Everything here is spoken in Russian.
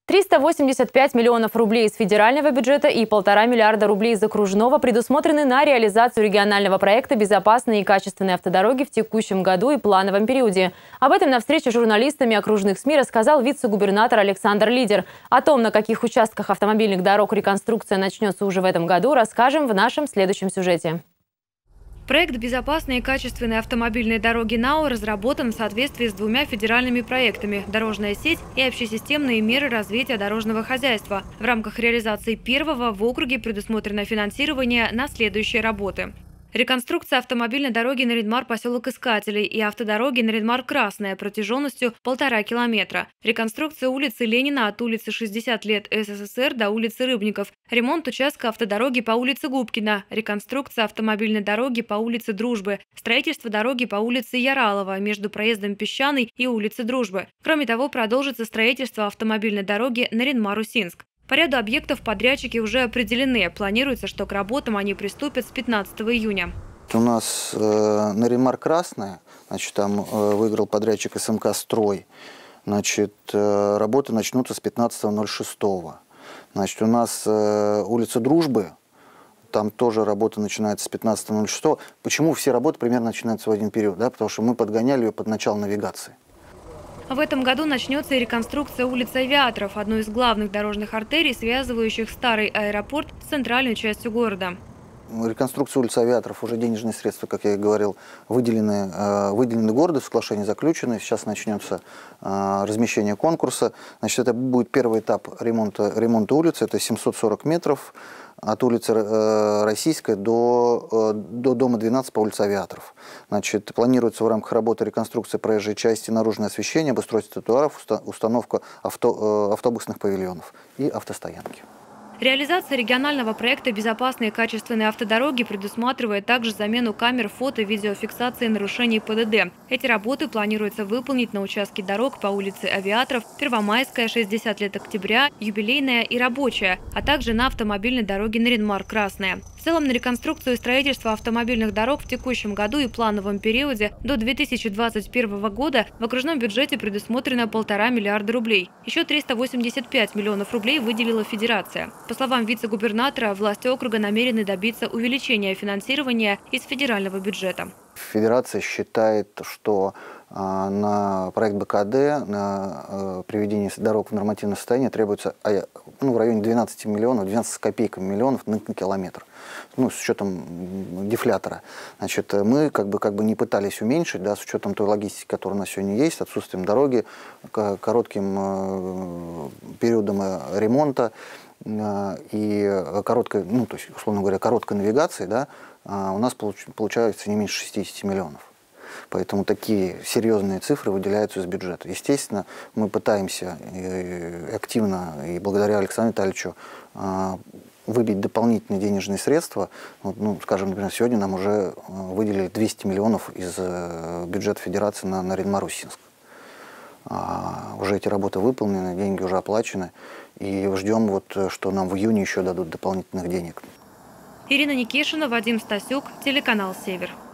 385 миллионов рублей из федерального бюджета и 1,5 миллиарда рублей из окружного предусмотрены на реализацию регионального проекта «Безопасные и качественные автодороги» в текущем году и плановом периоде. Об этом на встрече с журналистами окружных СМИ рассказал вице-губернатор Александр Лидер. О том, на каких участках автомобильных дорог реконструкция начнется уже в этом году, расскажем в нашем следующем сюжете. Проект «Безопасные и качественные автомобильные дороги НАУ» разработан в соответствии с двумя федеральными проектами «Дорожная сеть» и «Общесистемные меры развития дорожного хозяйства». В рамках реализации первого в округе предусмотрено финансирование на следующие работы. Реконструкция автомобильной дороги Нарьян-Мар поселок Искателей и автодороги Нарьян-Мар-Красная протяженностью 1,5 километра. Реконструкция улицы Ленина от улицы 60 лет СССР до улицы Рыбников. Ремонт участка автодороги по улице Губкина. Реконструкция автомобильной дороги по улице Дружбы. Строительство дороги по улице Яралова между проездом Песчаный и улицы Дружбы. Кроме того, продолжится строительство автомобильной дороги Нарьян-Мар-Усинск. По ряду объектов подрядчики уже определены. Планируется, что к работам они приступят с 15 июня. У нас Нарьян-Мар-Красная, значит, там выиграл подрядчик СМК «Строй». Значит, работы начнутся с 15.06. Значит, у нас улица Дружбы, там тоже работа начинается с 15.06. Почему все работы примерно начинаются в один период? Да? Потому что мы подгоняли ее под начало навигации. В этом году начнется и реконструкция улицы Авиаторов, одной из главных дорожных артерий, связывающих старый аэропорт с центральной частью города. Реконструкция улицы Авиаторов, уже денежные средства, как я и говорил, выделены городу, соглашения заключены. Сейчас начнется размещение конкурса. Значит, это будет первый этап ремонта улицы, это 740 метров от улицы Российской до дома 12 по улице Авиаторов. Значит, планируется в рамках работы реконструкции проезжей части, наружное освещение, обустройство тротуаров, установка автобусных павильонов и автостоянки. Реализация регионального проекта «Безопасные и качественные автодороги» предусматривает также замену камер фото-видеофиксации нарушений ПДД. Эти работы планируется выполнить на участке дорог по улице Авиаторов, Первомайская, 60 лет Октября, Юбилейная и Рабочая, а также на автомобильной дороге Нарьян-Мар-Красная. В целом на реконструкцию и строительство автомобильных дорог в текущем году и плановом периоде до 2021 года в окружном бюджете предусмотрено 1,5 миллиарда рублей. Еще 385 миллионов рублей выделила Федерация. По словам вице-губернатора, власти округа намерены добиться увеличения финансирования из федерального бюджета. Федерация считает, что на проект БКД, на приведение дорог в нормативное состояние требуется в районе 12 миллионов, 12 с копейками миллионов на километр. С учетом дефлятора. Значит, мы как бы не пытались уменьшить, да, с учетом той логистики, которая у нас сегодня есть, отсутствием дороги, коротким периодом ремонта и короткой, то есть, условно говоря, короткой навигации, да, у нас получается не меньше 60 миллионов. Поэтому такие серьезные цифры выделяются из бюджета. Естественно, мы пытаемся активно, и благодаря Александру Витальевичу, выбить дополнительные денежные средства. Скажем, например, сегодня нам уже выделили 200 миллионов из бюджета Федерации на Нарьян-Мар-Усинск. Уже эти работы выполнены, деньги уже оплачены. И ждем, что нам в июне еще дадут дополнительных денег. Ирина Никишина, Вадим Стасюк, телеканал «Север».